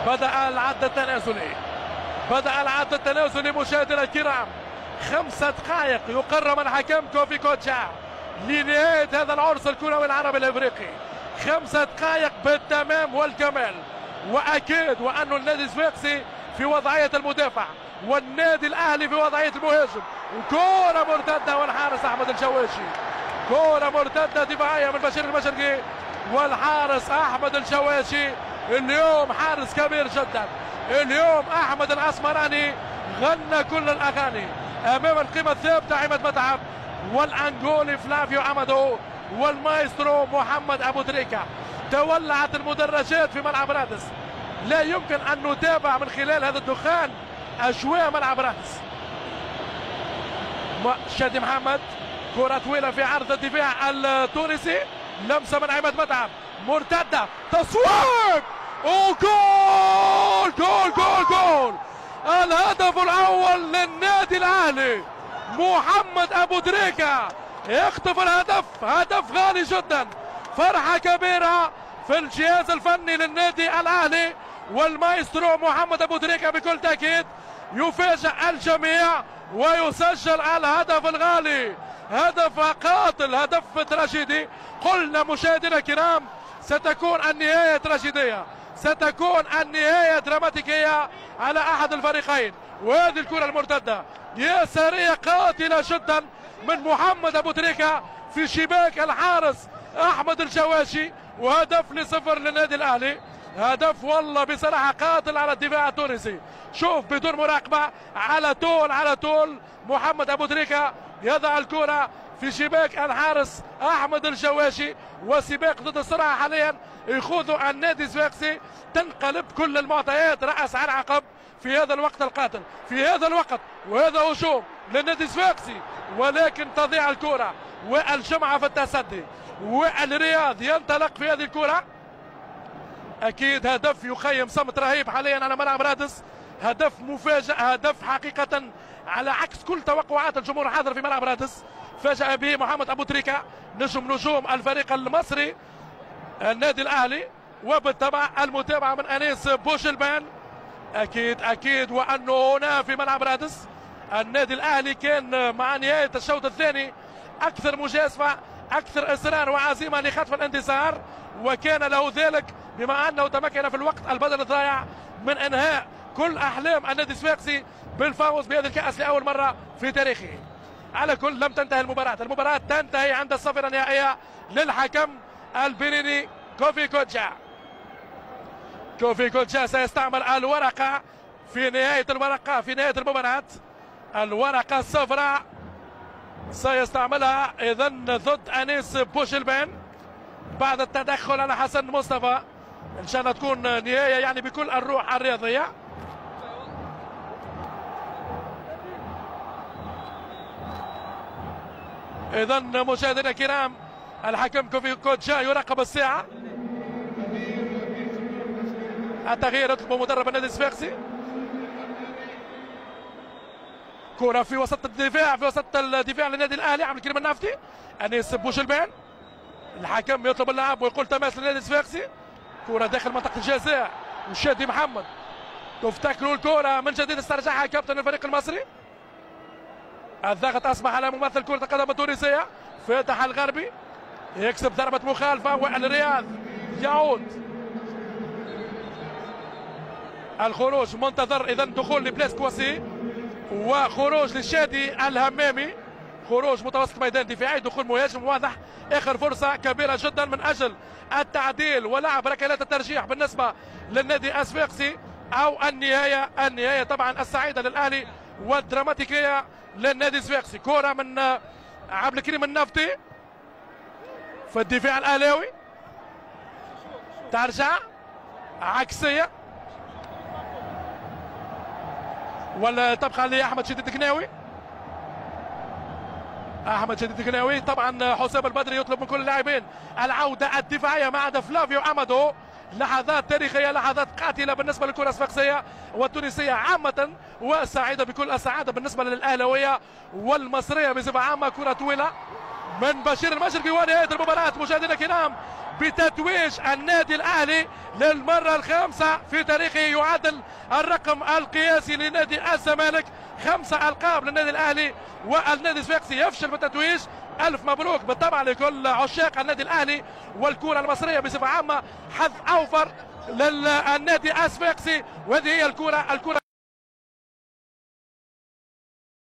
بدأ العد التنازلي، بدأ العد التنازلي مشاهدينا الكرام. 5 دقائق يقرر الحكم كوفي كوتشا لنهاية هذا العرس الكروي العربي الافريقي. 5 دقائق بالتمام والكمال. واكيد وانه النادي الصفاقسي في وضعية المدافع والنادي الاهلي في وضعية المهاجم. وكرة مرتدة والحارس احمد الشواشي. كرة مرتدة دفاعية من بشير المشرقي والحارس احمد الشواشي. اليوم حارس كبير جدا. اليوم احمد الاسمراني غنى كل الاغاني امام القيمة الثابتة عماد متعب والانغولي فلافيو امادو والمايسترو محمد ابو تريكة. تولعت المدرجات في ملعب رادس. لا يمكن ان نتابع من خلال هذا الدخان اجواء ملعب رادس. شادي محمد، كرة طويلة في عرض الدفاع التونسي، لمسة من عماد متعب، مرتدة، تصويب، وجول جول جول جول. الهدف الأول للنادي الأهلي. محمد أبو تريكة يخطف الهدف، هدف غالي جدا. فرحة كبيرة في الجهاز الفني للنادي الأهلي والمايسترو محمد أبو تريكة. بكل تأكيد يفاجئ الجميع ويسجل الهدف الغالي. هدف قاتل، هدف تراجيدي. قلنا مشاهدينا الكرام ستكون النهاية تراجيدية، ستكون النهاية دراماتيكية على أحد الفريقين. وهذه الكرة المرتدة يسارية قاتلة جدا من محمد أبو تريكة في شباك الحارس أحمد الشواشي. وهدف ل0 للنادي الأهلي. هدف والله بصراحة قاتل على الدفاع التونسي. شوف بدون مراقبة، على طول محمد أبو تريكة يضع الكرة في شباك الحارس أحمد الشواشي. وسباق ضد السرعة حاليا يخوض النادي الصفاقسي. تنقلب كل المعطيات رأس على عقب في هذا الوقت القاتل، في هذا الوقت. وهذا هجوم للنادي الصفاقسي، ولكن تضيع الكرة والجمعة في التصدي. والرياض ينطلق في هذه الكرة. اكيد هدف يخيم صمت رهيب حاليا على ملعب رادس. هدف مفاجئ، هدف حقيقة على عكس كل توقعات الجمهور الحاضر في ملعب رادس. فاجأ به محمد ابو تريكة نجوم الفريق المصري النادي الاهلي، وبالطبع المتابعة من انيس بوشلبان. اكيد وانه هنا في ملعب رادس النادي الاهلي كان مع نهاية الشوط الثاني اكثر مجازفة، اكثر اصرار وعزيمة لخطف الانتصار، وكان له ذلك بما انه تمكن في الوقت البدل الضائع من انهاء كل احلام النادي الصفاقسي بالفوز بهذه الكأس لاول مرة في تاريخه. على كل لم تنتهي المباراة تنتهي عند الصفرة النهائية للحكم البنيني كوفي كوتشا. كوفي كوتشا سيستعمل الورقة في نهاية المباراة. الورقة الصفراء سيستعملها اذا ضد انيس بوشلبان بعد التدخل على حسن مصطفى. ان شاء الله تكون نهاية يعني بكل الروح الرياضية. اذا مشاهدينا الكرام الحكم كوفي كوتشا يراقب الساعة. التغيير يطلب مدرب النادي الصفاقسي. كرة في وسط الدفاع للنادي الاهلي عبد الكريم النافذي. انيس بوشلبان، الحكم يطلب اللعب ويقول تماس للنادي الصفاقسي. كرة داخل منطقة الجزاء وشادي محمد. تفتكروا الكرة من جديد استرجعها كابتن الفريق المصري. الضغط اصبح على ممثل كرة القدم التونسية فاتح الغربي، يكسب ضربة مخالفة والرياض يعود. الخروج منتظر اذا دخول لبلاس كواسي وخروج للشادي الهمامي. خروج متوسط ميدان دفاعي، دخول مهاجم واضح. اخر فرصة كبيرة جدا من اجل التعديل ولعب ركلات الترجيح بالنسبة للنادي الصفاقسي، او النهاية طبعا السعيدة للاهلي والدراماتيكية للنادي الصفاقسي. كرة من عبد الكريم النافذي في الدفاع الاهلاوي، ترجع عكسية ولا تبقى لاحمد شديد الكناوي. احمد شديد الكناوي. طبعا حسام البدري يطلب من كل اللاعبين العودة الدفاعية ما عدا فلافيو امادو. لحظات تاريخية، لحظات قاتلة بالنسبة للكرة الصفاقسية والتونسية عامة، وسعيدة بكل السعادة بالنسبة للأهلاوية والمصرية بصفة عامة. كرة طويلة من بشير المشرقي ونهاية المباراة مشاهدينا الكرام بتتويج النادي الاهلي للمرة الخامسة في تاريخه، يعادل الرقم القياسي لنادي الزمالك، 5 ألقاب للنادي الاهلي، والنادي الصفاقسي يفشل بالتتويج. الف مبروك بالطبع لكل عشاق النادي الاهلي والكرة المصرية بصفة عامة، حظ اوفر للنادي الصفاقسي، وهذه هي الكرة